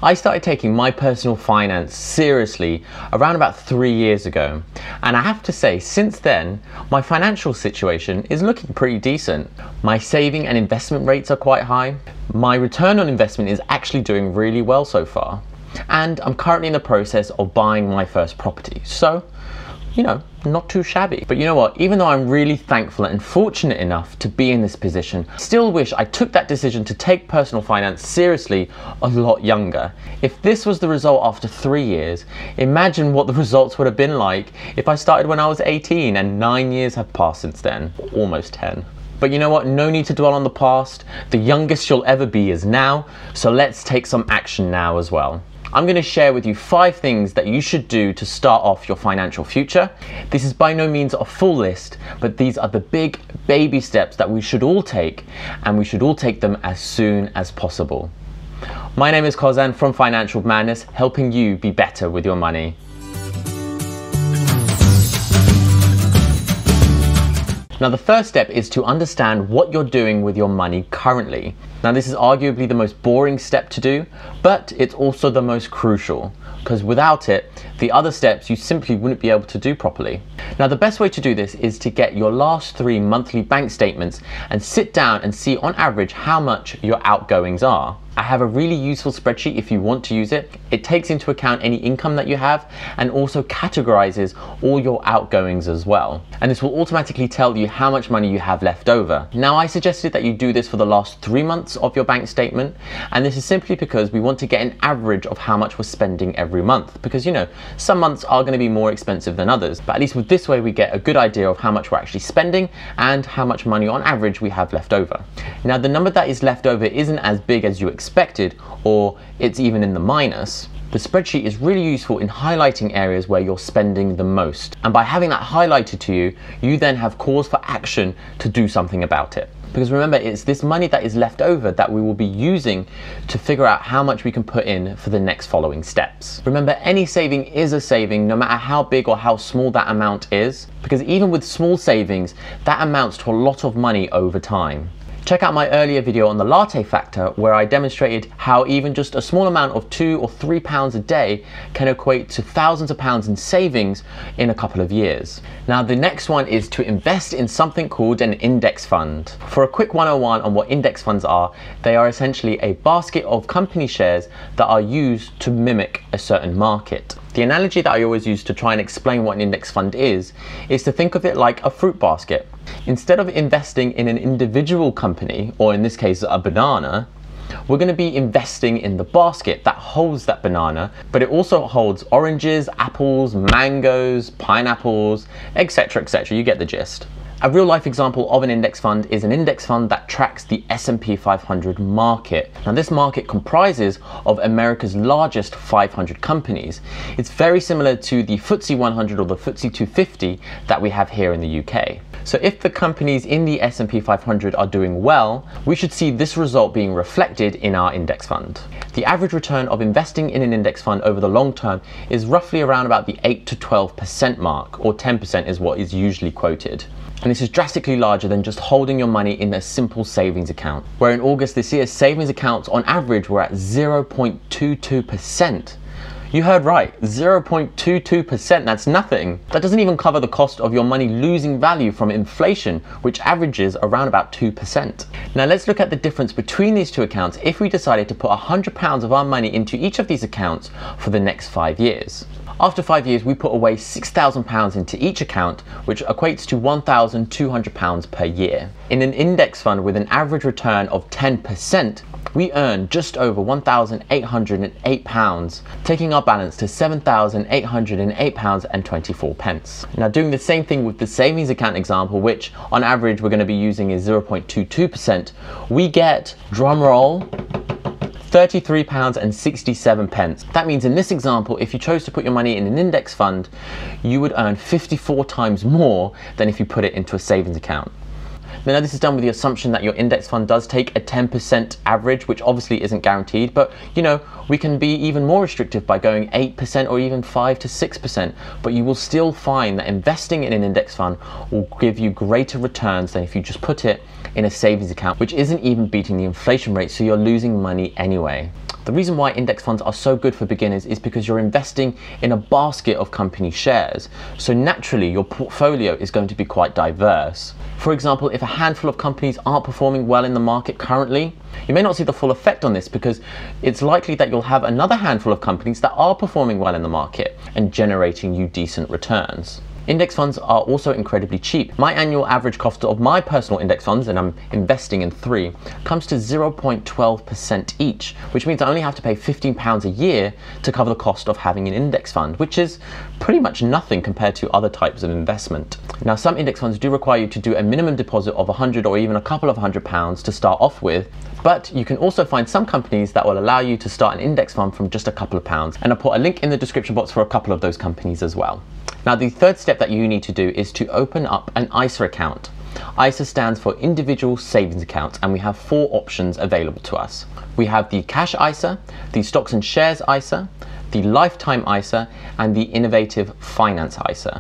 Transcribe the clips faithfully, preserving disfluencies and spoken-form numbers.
I started taking my personal finance seriously around about three years ago. And I have to say, since then, my financial situation is looking pretty decent. My saving and investment rates are quite high. My return on investment is actually doing really well so far. And I'm currently in the process of buying my first property. So, you know, not too shabby. But you know what, even though I'm really thankful and fortunate enough to be in this position, I still wish I took that decision to take personal finance seriously a lot younger. If this was the result after three years, imagine what the results would have been like if I started when I was eighteen and nine years have passed since then, almost ten. But you know what, no need to dwell on the past. The youngest you'll ever be is now, so let's take some action now as well. I'm going to share with you five things that you should do to start off your financial future. This is by no means a full list, but these are the big baby steps that we should all take, and we should all take them as soon as possible. My name is Kozan from Financial Madness, helping you be better with your money. Now, the first step is to understand what you're doing with your money currently. Now, this is arguably the most boring step to do, but it's also the most crucial, because without it, the other steps you simply wouldn't be able to do properly. Now, the best way to do this is to get your last three monthly bank statements and sit down and see on average how much your outgoings are. I have a really useful spreadsheet if you want to use it. It takes into account any income that you have and also categorizes all your outgoings as well. And this will automatically tell you how much money you have left over. Now, I suggested that you do this for the last three months of your bank statement. And this is simply because we want to get an average of how much we're spending every month. Because, you know, some months are going to be more expensive than others. But at least with this way, we get a good idea of how much we're actually spending and how much money on average we have left over. Now, the number that is left over isn't as big as you expect. expected, or it's even in the minus. The spreadsheet is really useful in highlighting areas where you're spending the most. And by having that highlighted to you, you then have cause for action to do something about it. Because remember, it's this money that is left over that we will be using to figure out how much we can put in for the next following steps. Remember, any saving is a saving, no matter how big or how small that amount is. Because even with small savings, that amounts to a lot of money over time. Check out my earlier video on the latte factor, where I demonstrated how even just a small amount of two or three pounds a day can equate to thousands of pounds in savings in a couple of years. Now, the next one is to invest in something called an index fund. For a quick one oh one on what index funds are, they are essentially a basket of company shares that are used to mimic a certain market. The analogy that I always use to try and explain what an index fund is, is to think of it like a fruit basket. Instead of investing in an individual company, or in this case a banana, we're going to be investing in the basket that holds that banana, but it also holds oranges, apples, mangoes, pineapples, et cetera, et cetera. You get the gist. A real life example of an index fund is an index fund that tracks the S and P five hundred market. Now, this market comprises of America's largest five hundred companies. It's very similar to the F T S E one hundred or the F T S E two fifty that we have here in the U K. So if the companies in the S and P five hundred are doing well, we should see this result being reflected in our index fund. The average return of investing in an index fund over the long term is roughly around about the eight to twelve percent mark, or ten percent is what is usually quoted. And this is drastically larger than just holding your money in a simple savings account, where in August this year, savings accounts on average were at zero point two two percent. You heard right, zero point two two percent, that's nothing. That doesn't even cover the cost of your money losing value from inflation, which averages around about two percent. Now, let's look at the difference between these two accounts if we decided to put one hundred pounds of our money into each of these accounts for the next five years. After five years, we put away six thousand pounds into each account, which equates to one thousand two hundred pounds per year. In an index fund with an average return of ten percent, we earn just over one thousand eight hundred eight pounds, taking our balance to seven thousand eight hundred eight pounds and twenty-four pence. Now, doing the same thing with the savings account example, which on average we're going to be using is zero point two two percent, we get, drum roll, thirty-three pounds and sixty-seven pence. That means in this example, if you chose to put your money in an index fund, you would earn fifty-four times more than if you put it into a savings account. Now, this is done with the assumption that your index fund does take a ten percent average, which obviously isn't guaranteed, but you know, we can be even more restrictive by going eight percent or even five to six percent, but you will still find that investing in an index fund will give you greater returns than if you just put it in a savings account, which isn't even beating the inflation rate, so you're losing money anyway. The reason why index funds are so good for beginners is because you're investing in a basket of company shares. So naturally, your portfolio is going to be quite diverse. For example, if a handful of companies aren't performing well in the market currently, you may not see the full effect on this because it's likely that you'll have another handful of companies that are performing well in the market and generating you decent returns. Index funds are also incredibly cheap. My annual average cost of my personal index funds, and I'm investing in three, comes to zero point one two percent each, which means I only have to pay fifteen pounds a year to cover the cost of having an index fund, which is pretty much nothing compared to other types of investment. Now, some index funds do require you to do a minimum deposit of one hundred or even a couple of hundred pounds to start off with, but you can also find some companies that will allow you to start an index fund from just a couple of pounds, and I'll put a link in the description box for a couple of those companies as well. Now, the third step that you need to do is to open up an I S A account. I S A stands for Individual Savings Account, and we have four options available to us. We have the Cash I S A, the Stocks and Shares I S A, the Lifetime I S A, and the Innovative Finance I S A.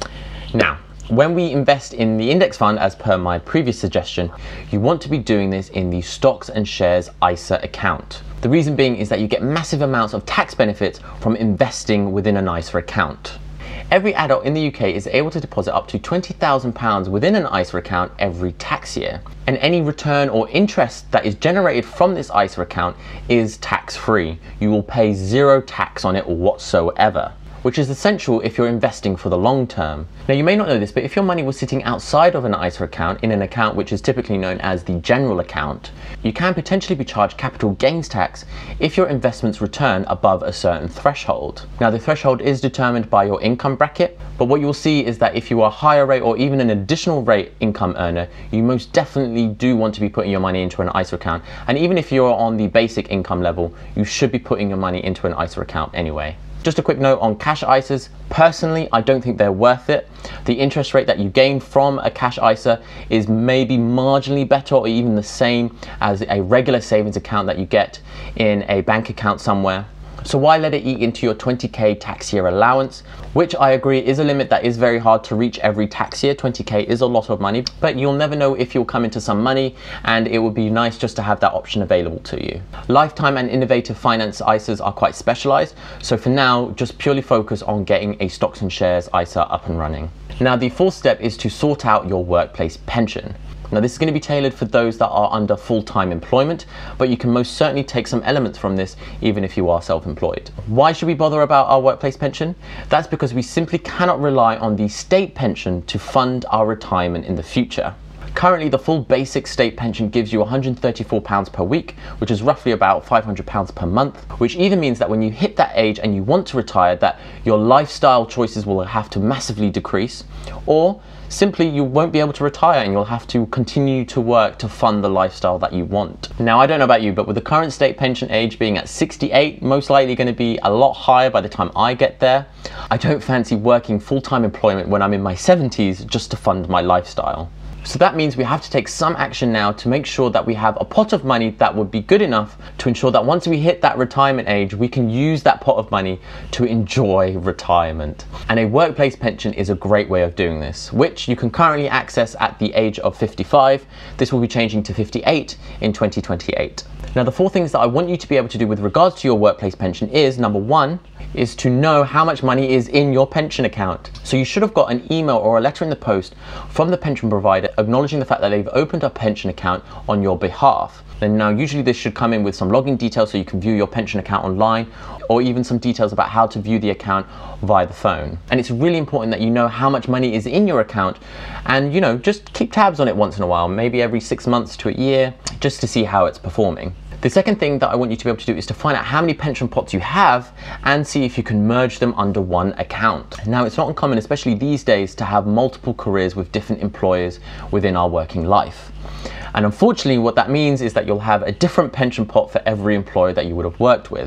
Now, when we invest in the index fund, as per my previous suggestion, you want to be doing this in the Stocks and Shares I S A account. The reason being is that you get massive amounts of tax benefits from investing within an I S A account. Every adult in the U K is able to deposit up to twenty thousand pounds within an I S A account every tax year. And any return or interest that is generated from this I S A account is tax-free. You will pay zero tax on it whatsoever, which is essential if you're investing for the long term. Now, you may not know this, but if your money was sitting outside of an I S A account, in an account which is typically known as the general account, you can potentially be charged capital gains tax if your investments return above a certain threshold. Now, the threshold is determined by your income bracket, but what you'll see is that if you are a higher rate or even an additional rate income earner, you most definitely do want to be putting your money into an I S A account. And even if you're on the basic income level, you should be putting your money into an I S A account anyway. Just a quick note on cash I S As. Personally, I don't think they're worth it. The interest rate that you gain from a cash I S A is maybe marginally better or even the same as a regular savings account that you get in a bank account somewhere. So why let it eat into your twenty K tax year allowance, which I agree is a limit that is very hard to reach every tax year. twenty K is a lot of money, but you'll never know if you'll come into some money, and it would be nice just to have that option available to you. Lifetime and Innovative Finance I S As are quite specialized, so for now, just purely focus on getting a Stocks and Shares I S A up and running. Now, the fourth step is to sort out your workplace pension. Now, this is going to be tailored for those that are under full-time employment, but you can most certainly take some elements from this even if you are self-employed. Why should we bother about our workplace pension? That's because we simply cannot rely on the state pension to fund our retirement in the future. Currently, the full basic state pension gives you one hundred thirty-four pounds per week, which is roughly about five hundred pounds per month, which either means that when you hit that age and you want to retire, that your lifestyle choices will have to massively decrease, or simply you won't be able to retire and you'll have to continue to work to fund the lifestyle that you want. Now, I don't know about you, but with the current state pension age being at sixty-eight, most likely going to be a lot higher by the time I get there, I don't fancy working full-time employment when I'm in my seventies just to fund my lifestyle. So that means we have to take some action now to make sure that we have a pot of money that would be good enough to ensure that once we hit that retirement age, we can use that pot of money to enjoy retirement. And a workplace pension is a great way of doing this, which you can currently access at the age of fifty-five. This will be changing to fifty-eight in twenty twenty-eight. Now, the four things that I want you to be able to do with regards to your workplace pension is, number one, is to know how much money is in your pension account. So you should have got an email or a letter in the post from the pension provider acknowledging the fact that they've opened a pension account on your behalf. And now usually this should come in with some login details so you can view your pension account online, or even some details about how to view the account via the phone. And it's really important that you know how much money is in your account, and you know, just keep tabs on it once in a while, maybe every six months to a year, just to see how it's performing. The second thing that I want you to be able to do is to find out how many pension pots you have and see if you can merge them under one account. Now, it's not uncommon, especially these days, to have multiple careers with different employers within our working life. And unfortunately, what that means is that you'll have a different pension pot for every employer that you would have worked with.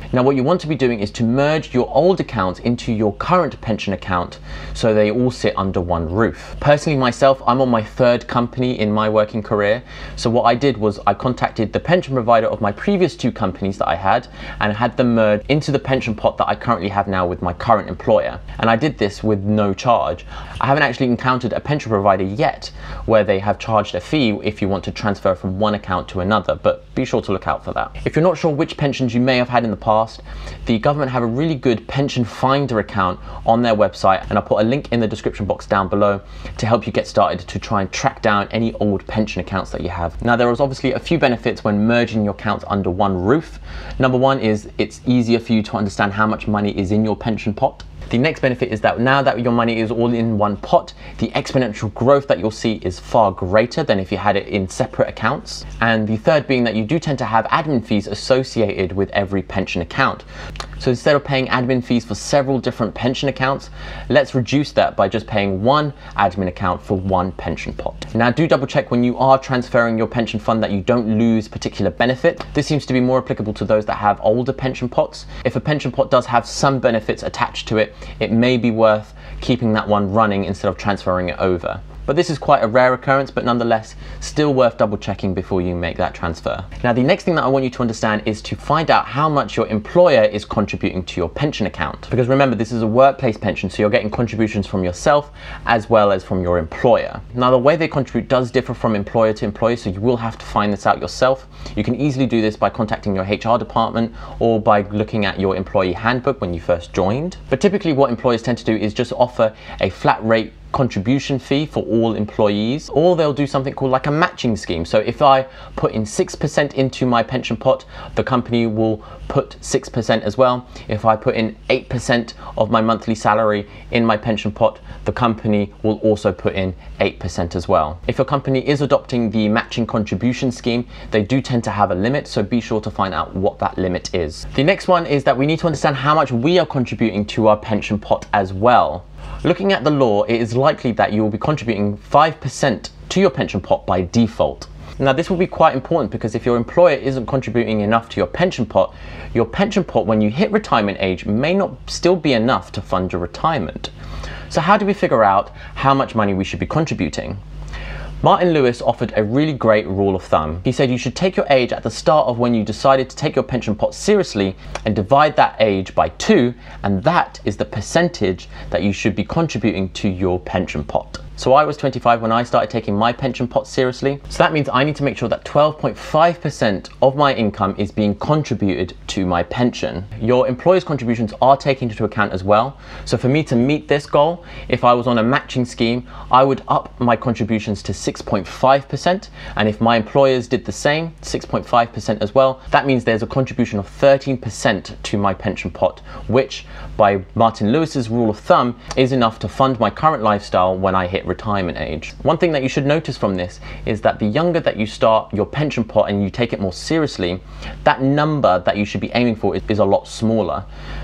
Now what you want to be doing is to merge your old account into your current pension account so they all sit under one roof. Personally myself, I'm on my third company in my working career. So what I did was I contacted the pension provider of my previous two companies that I had and had them merge into the pension pot that I currently have now with my current employer. And I did this with no charge. I haven't actually encountered a pension provider yet where they have charged a fee if you want to transfer from one account to another, but be sure to look out for that. If you're not sure which pensions you may have had in the past, the government have a really good pension finder account on their website, and I'll put a link in the description box down below to help you get started to try and track down any old pension accounts that you have. Now there is obviously a few benefits when merging your accounts under one roof. Number one is it's easier for you to understand how much money is in your pension pot. The next benefit is that now that your money is all in one pot, the exponential growth that you'll see is far greater than if you had it in separate accounts. And the third being that you do tend to have admin fees associated with every pension account. So instead of paying admin fees for several different pension accounts, let's reduce that by just paying one admin account for one pension pot. Now do double check when you are transferring your pension fund that you don't lose particular benefit. This seems to be more applicable to those that have older pension pots. If a pension pot does have some benefits attached to it, it may be worth keeping that one running instead of transferring it over. But this is quite a rare occurrence, but nonetheless, still worth double checking before you make that transfer. Now, the next thing that I want you to understand is to find out how much your employer is contributing to your pension account. Because remember, this is a workplace pension, so you're getting contributions from yourself as well as from your employer. Now, the way they contribute does differ from employer to employer, so you will have to find this out yourself. You can easily do this by contacting your H R department or by looking at your employee handbook when you first joined. But typically what employers tend to do is just offer a flat rate contribution fee for all employees, or they'll do something called like a matching scheme. So if I put in six percent into my pension pot, the company will put six percent as well. If I put in eight percent of my monthly salary in my pension pot, the company will also put in eight percent as well. If your company is adopting the matching contribution scheme, they do tend to have a limit, so be sure to find out what that limit is. The next one is that we need to understand how much we are contributing to our pension pot as well. Looking at the law, it is likely that you will be contributing five percent to your pension pot by default. Now this will be quite important because if your employer isn't contributing enough to your pension pot, your pension pot when you hit retirement age may not still be enough to fund your retirement. So how do we figure out how much money we should be contributing? Martin Lewis offered a really great rule of thumb. He said you should take your age at the start of when you decided to take your pension pot seriously and divide that age by two, and that is the percentage that you should be contributing to your pension pot. So I was twenty-five when I started taking my pension pot seriously. So that means I need to make sure that twelve point five percent of my income is being contributed to my pension. Your employer's contributions are taken into account as well. So for me to meet this goal, if I was on a matching scheme, I would up my contributions to six point five percent. And if my employers did the same, six point five percent as well, that means there's a contribution of thirteen percent to my pension pot, which by Martin Lewis's rule of thumb is enough to fund my current lifestyle when I hit retirement age. One thing that you should notice from this is that the younger that you start your pension pot and you take it more seriously, that number that you should be aiming for is, is a lot smaller.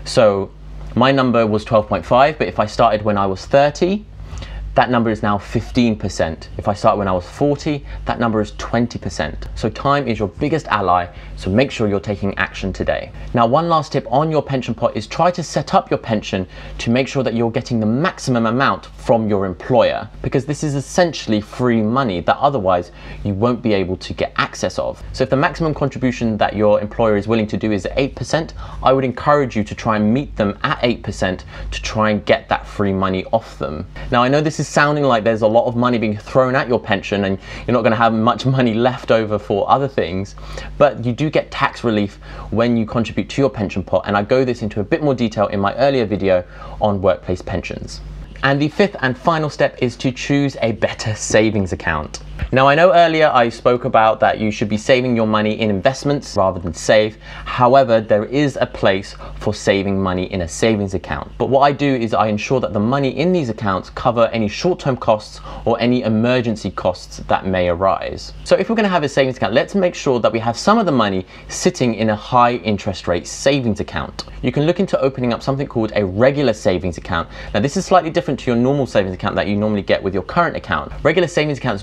So my number was twelve point five, but if I started when I was thirty, that number is now fifteen percent. If I start when I was forty, that number is twenty percent. So time is your biggest ally, so make sure you're taking action today. Now, one last tip on your pension pot is try to set up your pension to make sure that you're getting the maximum amount from your employer, because this is essentially free money that otherwise you won't be able to get access of. So if the maximum contribution that your employer is willing to do is eight percent, I would encourage you to try and meet them at eight percent to try and get that free money off them. Now, I know this is sounding like there's a lot of money being thrown at your pension and you're not going to have much money left over for other things, but you do get tax relief when you contribute to your pension pot, and I go this into a bit more detail in my earlier video on workplace pensions. And the fifth and final step is to choose a better savings account. Now, I know earlier I spoke about that you should be saving your money in investments rather than save. However, there is a place for saving money in a savings account. But what I do is I ensure that the money in these accounts cover any short-term costs or any emergency costs that may arise. So if we're going to have a savings account, let's make sure that we have some of the money sitting in a high interest rate savings account. You can look into opening up something called a regular savings account. Now, this is slightly different to your normal savings account that you normally get with your current account. Regular savings accounts do have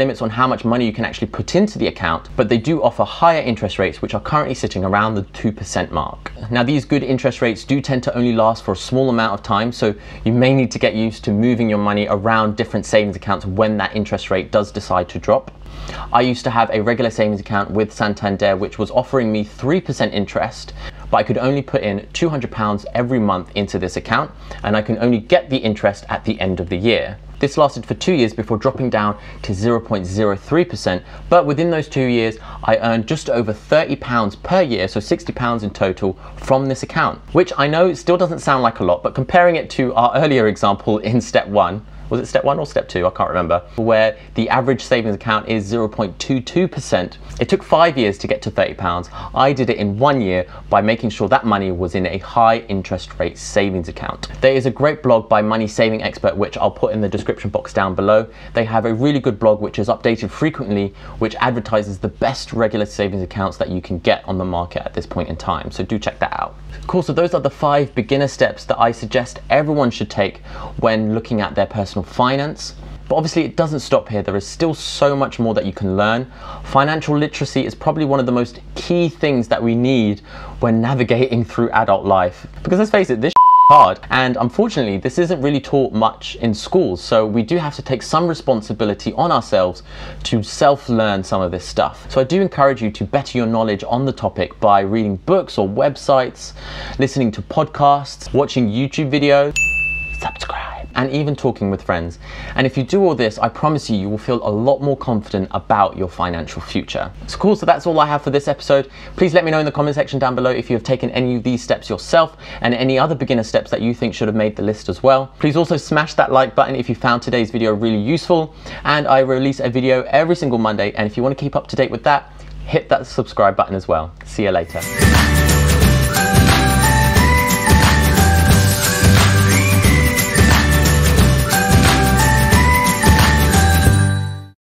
limits on how much money you can actually put into the account, but they do offer higher interest rates, which are currently sitting around the two percent mark. Now, these good interest rates do tend to only last for a small amount of time, so you may need to get used to moving your money around different savings accounts when that interest rate does decide to drop. I used to have a regular savings account with Santander, which was offering me three percent interest, but I could only put in two hundred pounds every month into this account, and I can only get the interest at the end of the year. This lasted for two years before dropping down to zero point zero three percent, but within those two years, I earned just over thirty pounds per year, so sixty pounds in total from this account, which I know still doesn't sound like a lot, but comparing it to our earlier example in step one, was it step one or step two? I can't remember, where the average savings account is zero point two two percent. It took five years to get to thirty pounds. I did it in one year by making sure that money was in a high interest rate savings account. There is a great blog by Money Saving Expert, which I'll put in the description box down below. They have a really good blog which is updated frequently, which advertises the best regular savings accounts that you can get on the market at this point in time. So do check that out. Cool, so those are the five beginner steps that I suggest everyone should take when looking at their personal finance. But obviously it doesn't stop here. There is still so much more that you can learn. Financial literacy is probably one of the most key things that we need when navigating through adult life. Because let's face it, this is hard, and unfortunately this isn't really taught much in schools, so we do have to take some responsibility on ourselves to self-learn some of this stuff. So I do encourage you to better your knowledge on the topic by reading books or websites, listening to podcasts, watching YouTube videos, subscribe, and even talking with friends. And if you do all this, I promise you, you will feel a lot more confident about your financial future. So cool, so that's all I have for this episode. Please let me know in the comment section down below if you have taken any of these steps yourself and any other beginner steps that you think should have made the list as well. Please also smash that like button if you found today's video really useful. And I release a video every single Monday, and if you want to keep up to date with that, hit that subscribe button as well. See you later.